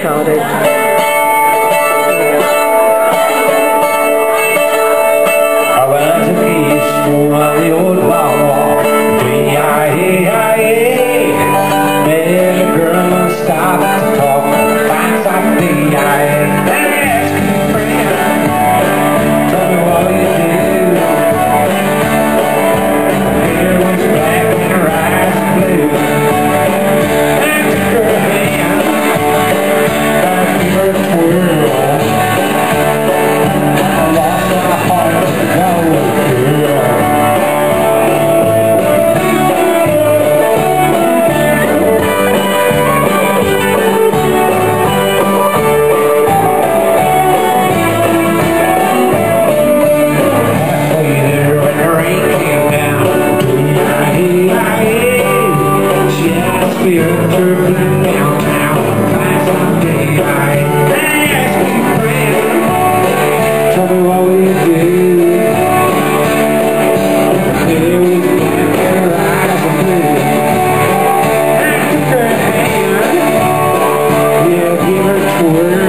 recorded. I went to peaceful on the old boardwalk. D-I-E-I-E. Met a girl and stopped to talk. Finds like D-I-E. Then asked me, friend, tell me what you do. Her hair was black and her eyes blue. I took her hand, got to give her a twirl. I lost my heart to go, girl. Halfway there when the rain came down, D-I-E-I-E. She asked me if her blue downtown. Last Sunday I asked me, friend, tell me what will you do? It was black and her eyes were blue. I took her hand, yeah, give her a twirl.